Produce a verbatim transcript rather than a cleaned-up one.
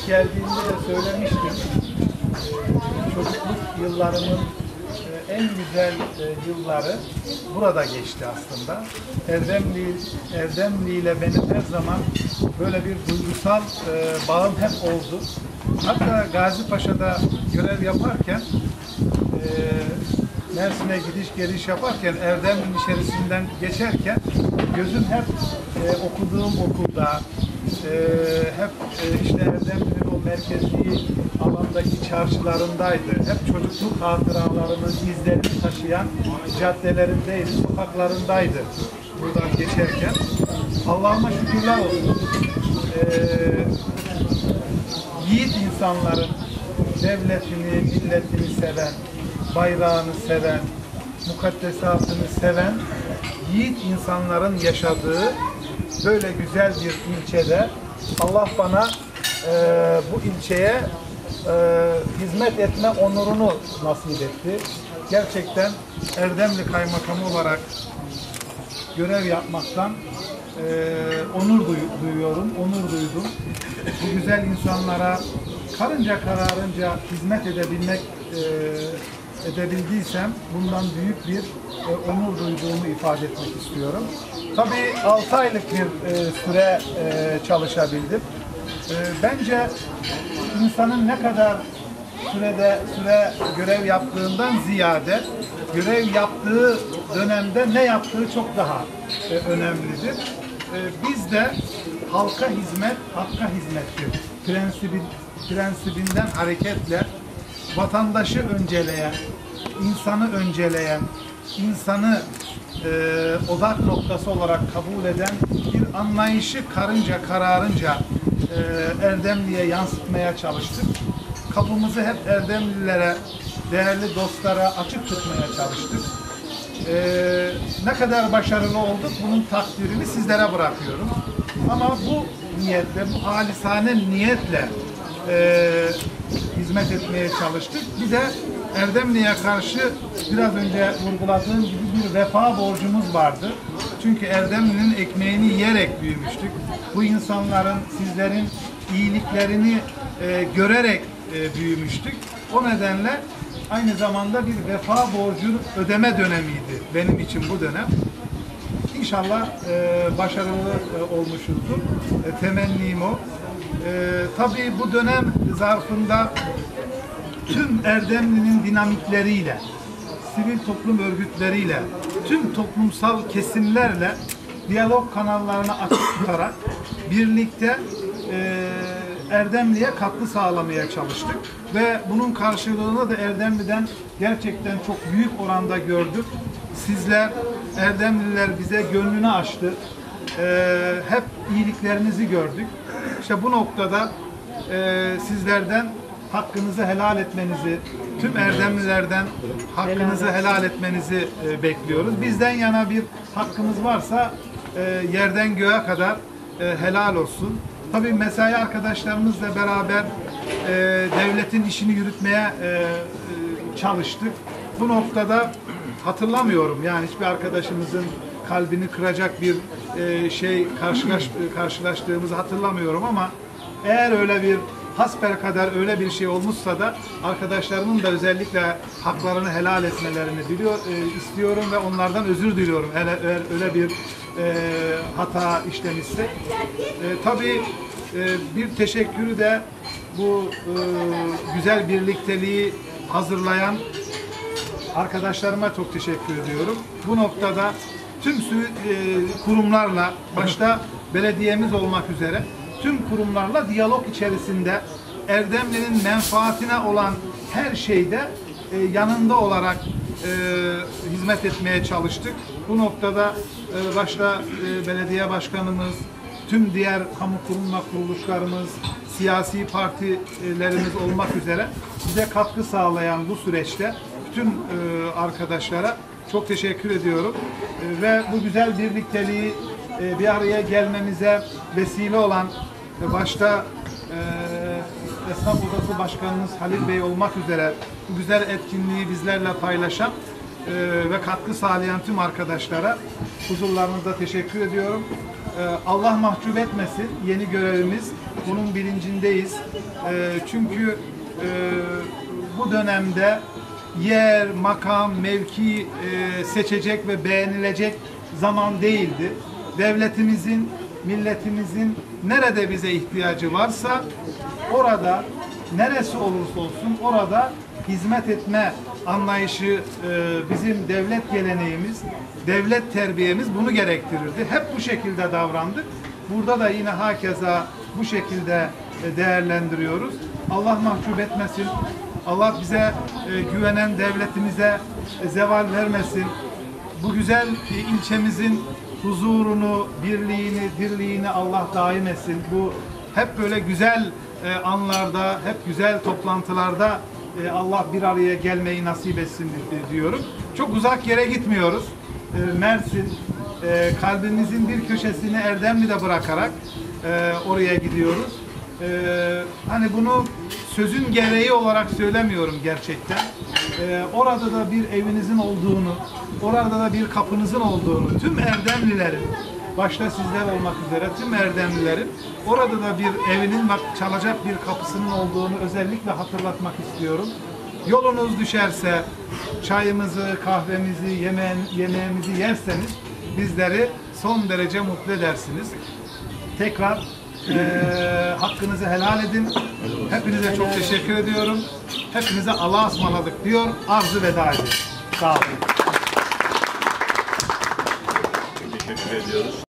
İlk geldiğimde de söylemiştim. Çocukluk yıllarımın en güzel yılları burada geçti aslında. Erdemli, Erdemli ile benim her zaman böyle bir duygusal bağım hep oldu. Hatta Gazi Paşa'da görev yaparken, Mersin'e gidiş geliş yaparken, Erdemli'nin içerisinden geçerken gözüm hep okuduğum okulda, hep işte Erdemli'nin o merkezi alandaki çarşılarındaydı. Hep çocukluk hatıralarının izlerini taşıyan caddelerindeydi, sokaklarındaydı buradan geçerken. Allah'ıma şükürler olsun. Ee, yiğit insanların devletini, milletini seven, bayrağını seven, mukaddesatını seven yiğit insanların yaşadığı böyle güzel bir ilçede Allah bana e, bu ilçeye e, hizmet etme onurunu nasip etti. Gerçekten Erdemli Kaymakamı olarak görev yapmaktan e, onur duy duyuyorum, onur duydum. Bu güzel insanlara karınca kararınca hizmet edebilmek e, edebildiysem bundan büyük bir e, onur duyduğumu ifade etmek istiyorum. Tabii altı aylık bir e, süre e, çalışabildim. E, bence insanın ne kadar sürede süre görev yaptığından ziyade görev yaptığı dönemde ne yaptığı çok daha e, önemlidir. E, biz de halka hizmet, hakka hizmettir prensibi, prensibinden hareketle vatandaşı önceleyen, insanı önceleyen, insanı e, odak noktası olarak kabul eden bir anlayışı karınca kararınca e, Erdemli'ye yansıtmaya çalıştık. Kapımızı hep Erdemlilere, değerli dostlara açık tutmaya çalıştık. E, ne kadar başarılı olduk bunun takdirini sizlere bırakıyorum. Ama bu niyetle, bu halisane niyetle e, hizmet etmeye çalıştık. Bir de Erdemli'ye karşı biraz önce vurguladığım gibi bir vefa borcumuz vardı. Çünkü Erdemli'nin ekmeğini yiyerek büyümüştük. Bu insanların, sizlerin iyiliklerini e, görerek e, büyümüştük. O nedenle aynı zamanda bir vefa borcu ödeme dönemiydi benim için bu dönem. İnşallah e, başarılı e, olmuşuzdur. E, temennim o. E, tabii bu dönem zarfında tüm Erdemli'nin dinamikleriyle, sivil toplum örgütleriyle, tüm toplumsal kesimlerle diyalog kanallarını açık tutarak birlikte e, Erdemli'ye katkı sağlamaya çalıştık. Ve bunun karşılığını da Erdemli'den gerçekten çok büyük oranda gördük. Sizler, Erdemliler bize gönlünü açtı. E, hep iyiliklerinizi gördük. İşte bu noktada e, sizlerden hakkınızı helal etmenizi, tüm Erdemlilerden hakkınızı helal etmenizi e, bekliyoruz. Bizden yana bir hakkımız varsa e, yerden göğe kadar e, helal olsun. Tabii mesai arkadaşlarımızla beraber e, devletin işini yürütmeye e, e, çalıştık. Bu noktada hatırlamıyorum yani hiçbir arkadaşımızın kalbini kıracak bir e, şey karşılaş, karşılaştığımızı hatırlamıyorum ama eğer öyle bir hasbelkader öyle bir şey olmuşsa da arkadaşlarımın da özellikle haklarını helal etmelerini diliyor, e, istiyorum ve onlardan özür diliyorum eğer öyle bir e, hata işlemişse. E, tabii e, bir teşekkürü de bu e, güzel birlikteliği hazırlayan arkadaşlarıma çok teşekkür ediyorum. Bu noktada tüm kurumlarla, başta belediyemiz olmak üzere tüm kurumlarla diyalog içerisinde Erdemli'nin menfaatine olan her şeyde e, yanında olarak e, hizmet etmeye çalıştık. Bu noktada e, başta e, belediye başkanımız, tüm diğer kamu kurum ve kuruluşlarımız, siyasi partilerimiz olmak üzere bize katkı sağlayan bu süreçte bütün e, arkadaşlara çok teşekkür ediyorum. E, ve bu güzel birlikteliği e, bir araya gelmemize vesile olan e, başta e, Esnaf Odası Başkanımız Halil Bey olmak üzere bu güzel etkinliği bizlerle paylaşan e, ve katkı sağlayan tüm arkadaşlara huzurlarınızda teşekkür ediyorum. Allah mahcup etmesin, yeni görevimiz, bunun bilincindeyiz. E, çünkü e, bu dönemde yer, makam, mevki e, seçecek ve beğenilecek zaman değildi. Devletimizin, milletimizin nerede bize ihtiyacı varsa orada, neresi olursa olsun orada hizmet etme anlayışı e, bizim devlet geleneğimiz, devlet terbiyemiz bunu gerektirirdi. Hep bu şekilde davrandık. Burada da yine hakeza bu şekilde e, değerlendiriyoruz. Allah mahcup etmesin. Allah bize e, güvenen devletimize e, zeval vermesin. Bu güzel e, ilçemizin huzurunu, birliğini, dirliğini Allah daim etsin. Bu hep böyle güzel e, anlarda, hep güzel toplantılarda e, Allah bir araya gelmeyi nasip etsin diyorum. Çok uzak yere gitmiyoruz. E, Mersin, e, kalbimizin bir köşesini Erdemli'de bırakarak e, oraya gidiyoruz. E, hani bunu sözün gereği olarak söylemiyorum gerçekten. E, orada da bir evinizin olduğunu, orada da bir kapınızın olduğunu, tüm Erdemlilerin, başta sizler olmak üzere tüm Erdemlilerin orada da bir evinin çalacak bir kapısının olduğunu özellikle hatırlatmak istiyorum. Yolunuz düşerse çayımızı, kahvemizi, yemeğin, yemeğimizi yerseniz bizleri son derece mutlu edersiniz. Tekrar e, hakkınızı helal edin. Hepinize çok teşekkür ediyorum. Hepinize Allah'a ısmarladık diyor. Arz-ı veda ediyorum. Sağ olun. Teşekkür ediyoruz.